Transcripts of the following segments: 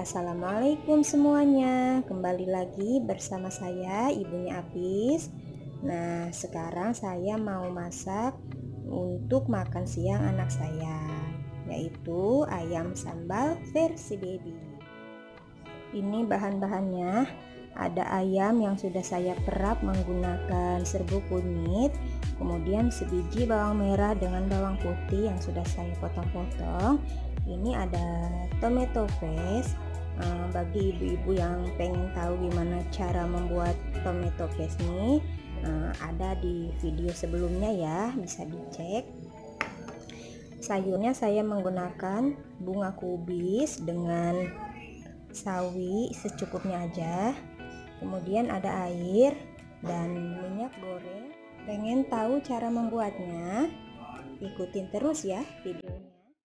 Assalamualaikum semuanya, kembali lagi bersama saya ibunya Apis. Nah, sekarang saya mau masak untuk makan siang anak saya, yaitu ayam sambal versi baby. Ini bahan-bahannya. Ada ayam yang sudah saya perap menggunakan serbuk kunyit, kemudian sebiji bawang merah dengan bawang putih yang sudah saya potong-potong. Ini ada tomato paste. Bagi ibu-ibu yang pengen tahu gimana cara membuat tomato paste ini, ada di video sebelumnya ya, bisa dicek. Sayurnya saya menggunakan bunga kubis dengan sawi secukupnya aja. Kemudian ada air dan minyak goreng. Pengen tahu cara membuatnya? Ikutin terus ya videonya.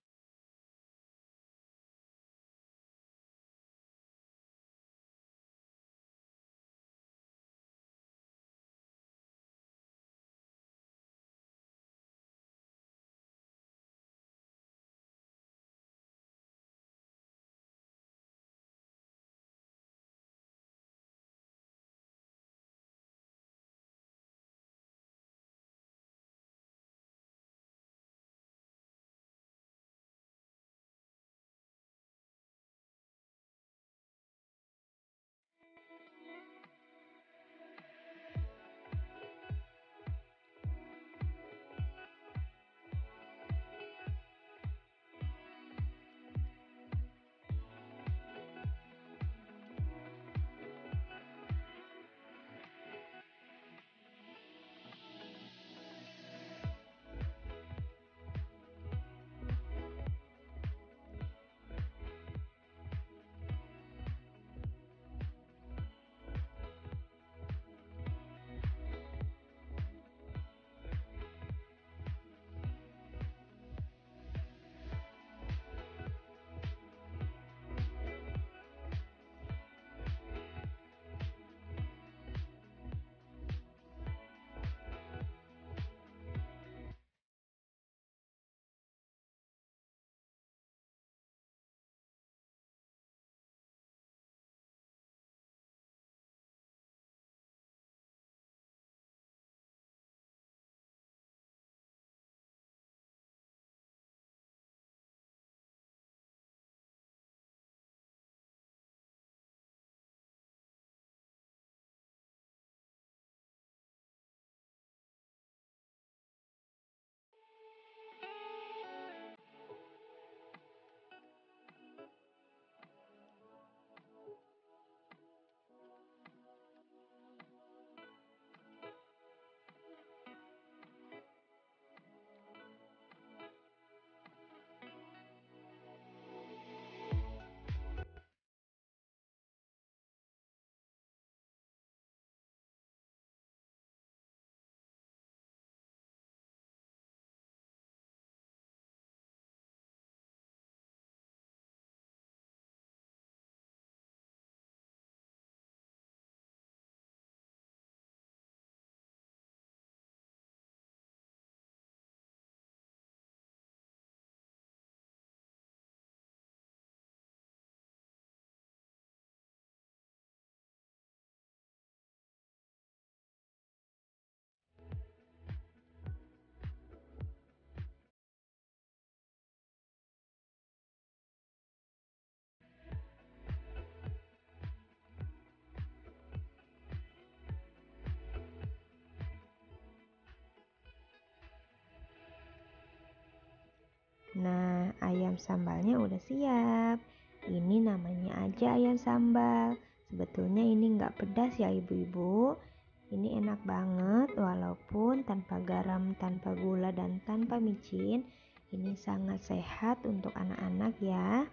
Nah, ayam sambalnya udah siap. Ini namanya aja ayam sambal. Sebetulnya ini nggak pedas ya ibu-ibu. Ini enak banget walaupun tanpa garam, tanpa gula, dan tanpa micin. Ini sangat sehat untuk anak-anak ya.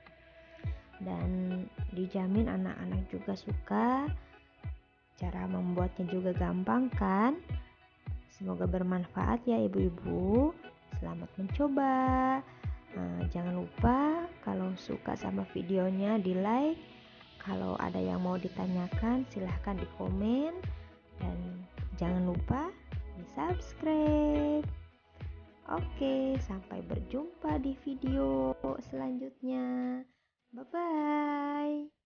Dan dijamin anak-anak juga suka. Cara membuatnya juga gampang kan? Semoga bermanfaat ya ibu-ibu. Selamat mencoba. Jangan lupa kalau suka sama videonya di like. Kalau ada yang mau ditanyakan silahkan di komen. Dan jangan lupa di subscribe. Oke, sampai berjumpa di video selanjutnya. Bye-bye.